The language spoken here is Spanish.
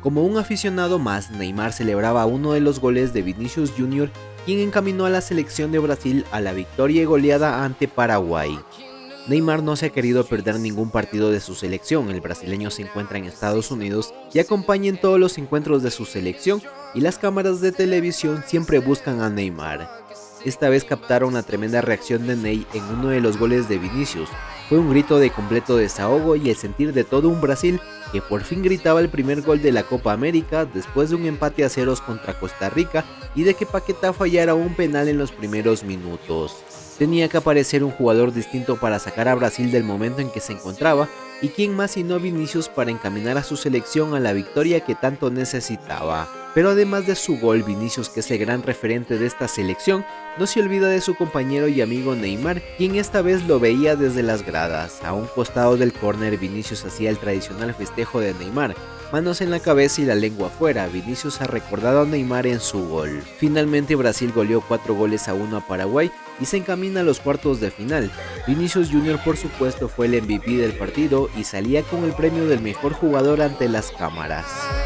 Como un aficionado más, Neymar celebraba uno de los goles de Vinicius Jr., quien encaminó a la selección de Brasil a la victoria y goleada ante Paraguay. Neymar no se ha querido perder ningún partido de su selección. El brasileño se encuentra en Estados Unidos y acompaña en todos los encuentros de su selección, y las cámaras de televisión siempre buscan a Neymar. Esta vez captaron la tremenda reacción de Ney en uno de los goles de Vinicius. Fue un grito de completo desahogo y el sentir de todo un Brasil que por fin gritaba el primer gol de la Copa América después de un empate a ceros contra Costa Rica y de que Paquetá fallara un penal en los primeros minutos. Tenía que aparecer un jugador distinto para sacar a Brasil del momento en que se encontraba, y quién más sino Vinicius para encaminar a su selección a la victoria que tanto necesitaba. Pero además de su gol, Vinicius, que es el gran referente de esta selección, no se olvida de su compañero y amigo Neymar, quien esta vez lo veía desde las gradas. A un costado del córner, Vinicius hacía el tradicional festejo de Neymar, manos en la cabeza y la lengua afuera. Vinicius ha recordado a Neymar en su gol. Finalmente Brasil goleó 4-1 a Paraguay y se encamina a los cuartos de final. Vinicius Jr. por supuesto fue el MVP del partido y salía con el premio del mejor jugador ante las cámaras.